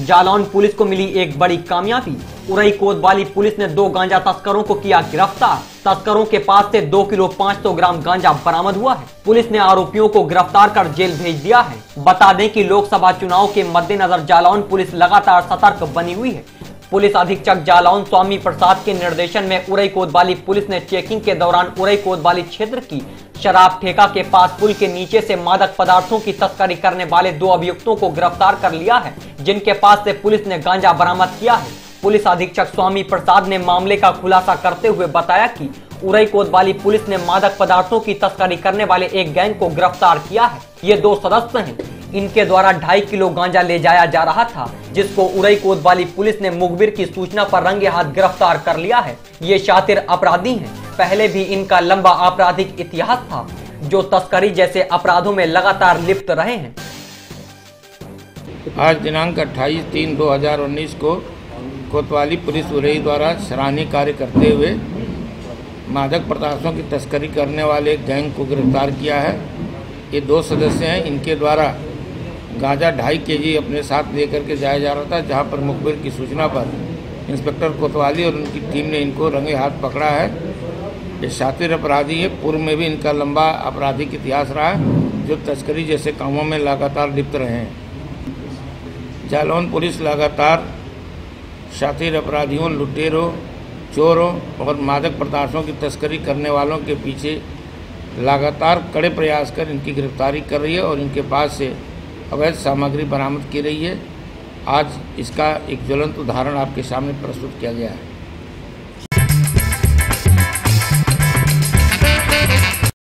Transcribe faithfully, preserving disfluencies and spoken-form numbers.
Jalaun police को मिली एक बड़ी कामयाबी। उरई कोतवाली पुलिस ने दो गांजा तस्करों को किया गिरफ्तार। तस्करों के पास से दो किलो पाँच सौ ग्राम गांजा बरामद हुआ है। पुलिस ने आरोपियों को गिरफ्तार कर जेल भेज दिया है। बता दें कि लोकसभा चुनाव के मद्देनजर जालौन पुलिस लगातार सतर्क बनी हुई है। पुलिस अधीक्षक जालौन स्वामी प्रसाद के निर्देशन में उरई कोतवाली पुलिस ने चेकिंग के दौरान उरई कोतवाली क्षेत्र की शराब ठेका के पास पुल के नीचे से मादक पदार्थों की तस्करी करने वाले दो अभियुक्तों को गिरफ्तार कर लिया है, जिनके पास से पुलिस ने गांजा बरामद किया है। पुलिस अधीक्षक स्वामी प्रसाद ने मामले का खुलासा करते हुए बताया कि उरई कोतवाली पुलिस ने मादक पदार्थों की तस्करी करने वाले एक गैंग को गिरफ्तार किया है। ये दो सदस्य हैं। इनके द्वारा ढाई किलो गांजा ले जाया जा रहा था, जिसको उरई कोतवाली पुलिस ने मुखबिर की सूचना पर रंगे हाथ गिरफ्तार कर लिया है। ये शातिर अपराधी हैं। पहले भी इनका लंबा आपराधिक इतिहास था, जो तस्करी जैसे अपराधों में लगातार लिप्त रहे हैं। आज दिनांक अट्ठाईस तीन दो हजार उन्नीस को कोतवाली पुलिस उरई द्वारा सराहनीय कार्य करते हुए मादक पदार्थों की तस्करी करने वाले गैंग को गिरफ्तार किया है। ये दो सदस्य हैं। इनके द्वारा गांजा ढाई के जी अपने साथ लेकर के जाया जा रहा था, जहां पर मुखबिर की सूचना पर इंस्पेक्टर कोतवाली और उनकी टीम ने इनको रंगे हाथ पकड़ा है। ये शातिर अपराधी है। पूर्व में भी इनका लंबा आपराधिक इतिहास रहा है, जो तस्करी जैसे कामों में लगातार लिप्त रहे हैं। जालौन पुलिस लगातार शातिर अपराधियों, लुटेरों, चोरों और मादक पदार्थों की तस्करी करने वालों के पीछे लगातार कड़े प्रयास कर इनकी गिरफ्तारी कर रही है और इनके पास से अवैध सामग्री बरामद की रही है। आज इसका एक ज्वलंत उदाहरण आपके सामने प्रस्तुत किया गया है।